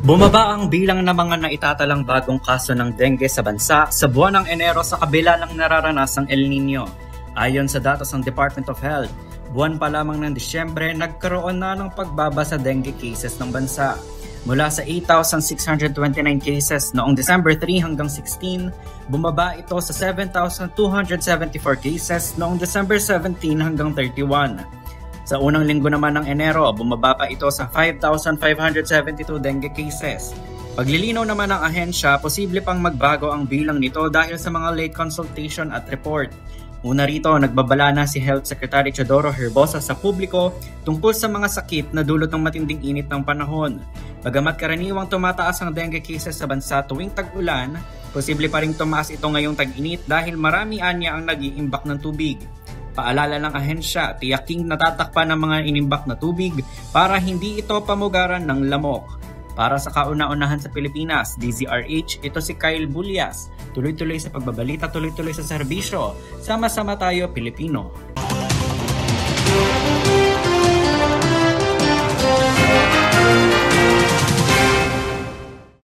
Bumaba ang bilang ng mga naitatalang bagong kaso ng dengue sa bansa sa buwan ng Enero sa kabila ng nararanasang El Nino. Ayon sa datos ng Department of Health, buwan pa lamang ng Disyembre nagkaroon na ng pagbaba sa dengue cases ng bansa. Mula sa 8,629 cases noong December 3 hanggang 16, bumaba ito sa 7,274 cases noong December 17 hanggang 31. Sa unang linggo naman ng Enero, bumaba pa ito sa 5,572 dengue cases. Paglilinaw naman ng ahensya, posible pang magbago ang bilang nito dahil sa mga late consultation at report. Una rito, nagbabala na si Health Secretary Teodoro Herbosa sa publiko tungkol sa mga sakit na dulot ng matinding init ng panahon. Bagamat karaniwang tumataas ang dengue cases sa bansa tuwing tag-ulan, posible pa ring tumaas ito ngayong tag-init dahil marami anya ang nag-iimbak ng tubig. Paalala ng ahensya, tiyaking natatakpan ng mga inimbak na tubig para hindi ito pamugaran ng lamok. Para sa kauna-unahan sa Pilipinas, DZRH, ito si Kyle Bulyas. Tuloy-tuloy sa pagbabalita, tuloy-tuloy sa serbisyo. Sama-sama tayo, Pilipino.